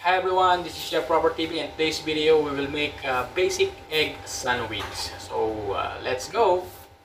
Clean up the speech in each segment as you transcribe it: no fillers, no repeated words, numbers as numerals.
Hi everyone, this is Chef Proper TV. In today's video, we will make a basic egg sandwich. So let's go!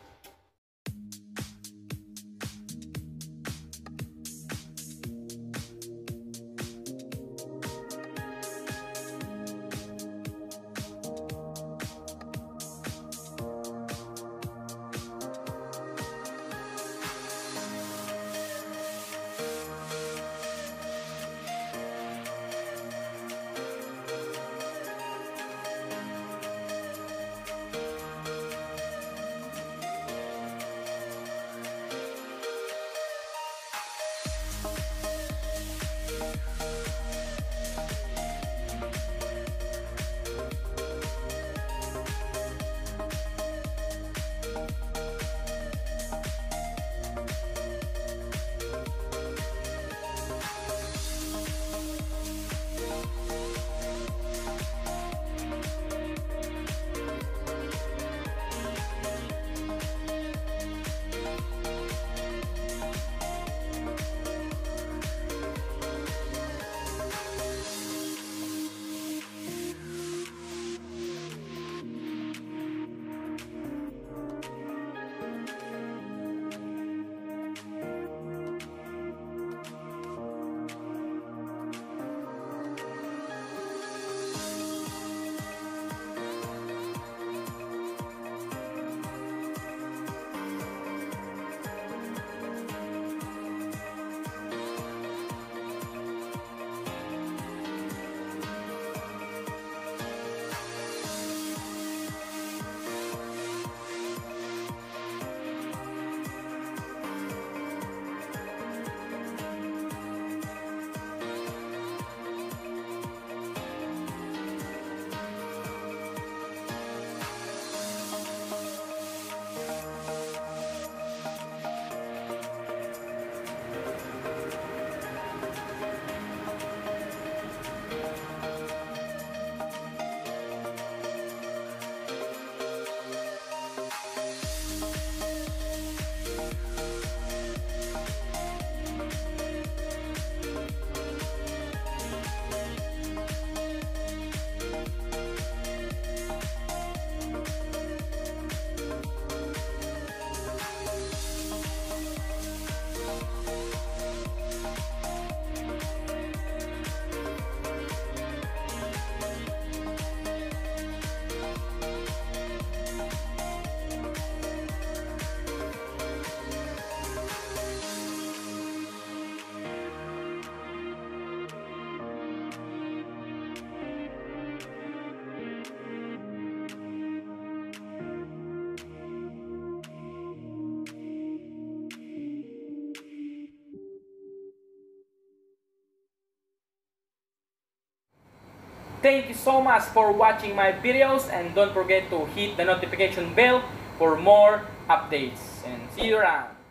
Thank you so much for watching my videos, and don't forget to hit the notification bell for more updates, and see you around.